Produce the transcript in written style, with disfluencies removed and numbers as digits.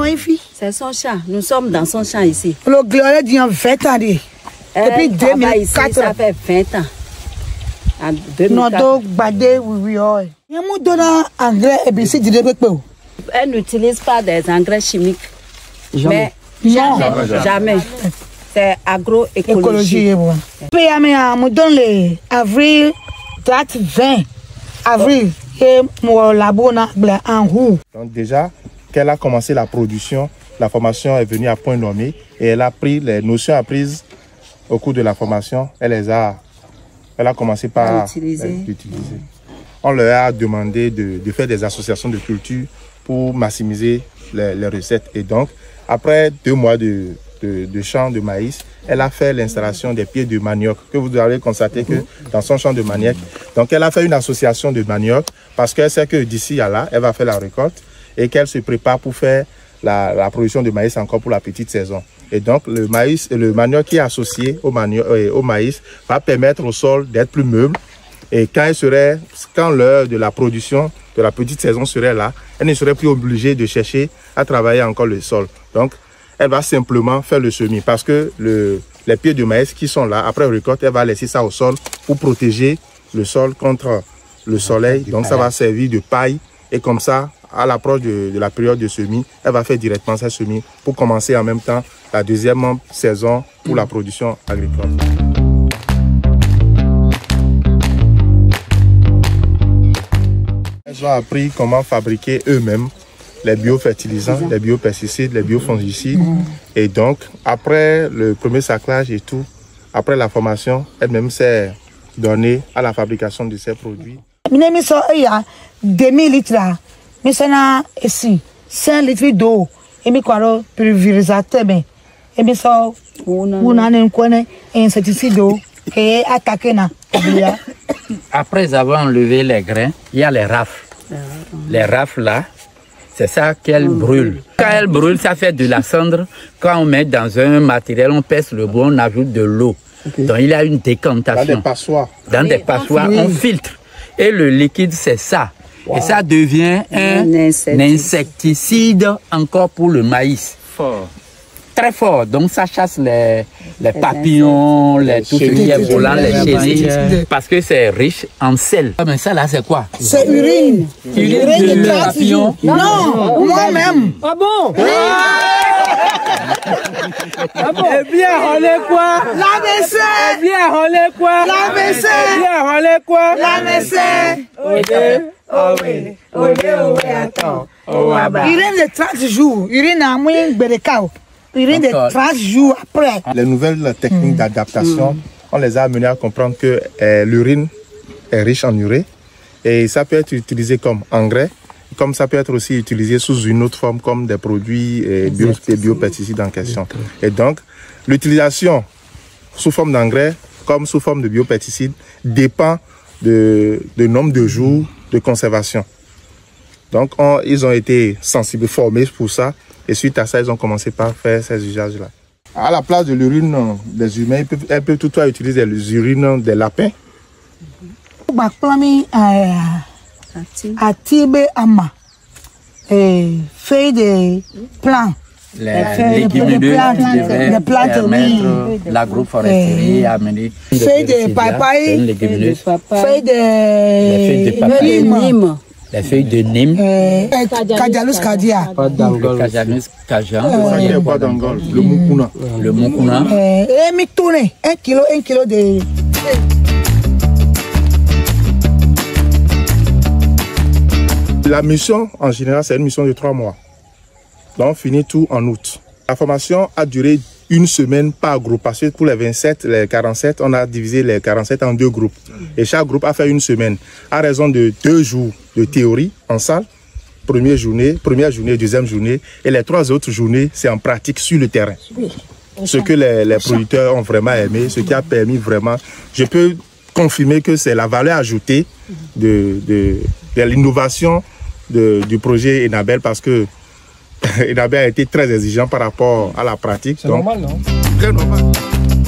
C'est son champ. Nous sommes dans son champ ici. Le gloire dit en 20 ans. Depuis 2004. Ça fait 20 ans. En 2004. Elle n'utilise pas des engrais chimiques. Jamais. Jamais. C'est agroécologie. On donne les avril, date 20 avril. Donc déjà, qu'elle a commencé la production, la formation est venue à point nommé et elle a pris les notions apprises au cours de la formation, elle a commencé par l'utiliser. On leur a demandé de faire des associations de culture pour maximiser les recettes. Et donc, après 2 mois de champ de maïs, elle a fait l'installation des pieds de manioc, que vous avez constaté que dans son champ de manioc. Donc, elle a fait une association de manioc parce qu'elle sait que d'ici à là, elle va faire la récolte et qu'elle se prépare pour faire la production de maïs encore pour la petite saison. Et donc, le manioc qui est associé au maïs va permettre au sol d'être plus meuble. Et quand l'heure de la production de la petite saison serait là, elle ne serait plus obligée de chercher à travailler encore le sol. Donc, elle va simplement faire le semis parce que les pieds de maïs qui sont là, après récolte, elle va laisser ça au sol pour protéger le sol contre le soleil. Donc, ça va servir de paille. Et comme ça, à l'approche de la période de semis, elle va faire directement sa semis pour commencer en même temps la deuxième saison pour la production agricole. Ils ont appris comment fabriquer eux-mêmes les biofertilisants, les biopesticides, les biofongicides. Et donc, après le premier saclage et tout, après la formation, elle-même s'est donnée à la fabrication de ces produits. 2000 litres, mais ça n'a ici 5 litres d'eau. Et mes quoi pulvérisateur, mais et mes ça, on a un coin insecticide d'eau qui est attaqué na. Après avoir enlevé les grains, il y a les rafles. Les rafles là, c'est ça qu'elle brûle. Quand elle brûle, ça fait de la cendre. Quand on met dans un matériel, on pèse le bois, on ajoute de l'eau. Donc il y a une décantation. Dans des passoires. Dans des passoires, on filtre. Et le liquide, c'est ça. Et ça devient un insecticide encore pour le maïs. Fort. Très fort. Donc ça chasse les papillons, tout ce qui est volant, les chenilles. Parce que c'est riche en sel. Mais ça là, c'est quoi? C'est urine. Urine de papillon. Non, moi-même. Ah bon? Eh bien, on est quoi? L'AVC. Eh bien, on est quoi? L'AVC. Eh bien, on est quoi? L'AVC. Attends. Urine de 30 jours. Urine à moins de cao. Urine de 30 jours après. Les nouvelles techniques d'adaptation, on les a amenées à comprendre que l'urine est riche en urée et ça peut être utilisé comme engrais, comme ça peut être aussi utilisé sous une autre forme comme des produits biopesticides en question. Et donc, l'utilisation sous forme d'engrais comme sous forme de biopesticides dépend de nombre de jours de conservation. Donc, ils ont été sensibles, formés pour ça. Et suite à ça, ils ont commencé par faire ces usages-là. À la place de l'urine des humains, elles peuvent toutefois utiliser les urines des lapins. Feuilles de plants. Les légumineuses, les plantes, l'agroforesterie, amener. Feuilles de papaye, feuilles de nîmes. Les feuilles de nîmes. Kajalus kadia. Kajanus kajan. Le mukuna. Le mukuna. Et mi tourne 1 kilo de. La mission, en général, c'est une mission de 3 mois. Donc, on finit tout en août. La formation a duré 1 semaine par groupe. Parce que pour les 27, les 47, on a divisé les 47 en 2 groupes. Et chaque groupe a fait 1 semaine. À raison de 2 jours de théorie en salle. Première journée, deuxième journée. Et les 3 autres journées, c'est en pratique sur le terrain. Ce que les producteurs ont vraiment aimé, ce qui a permis vraiment... Je peux confirmer que c'est la valeur ajoutée de l'innovation du projet Enabel parce que Enabel a été très exigeant par rapport à la pratique. C'est normal, non? Très normal.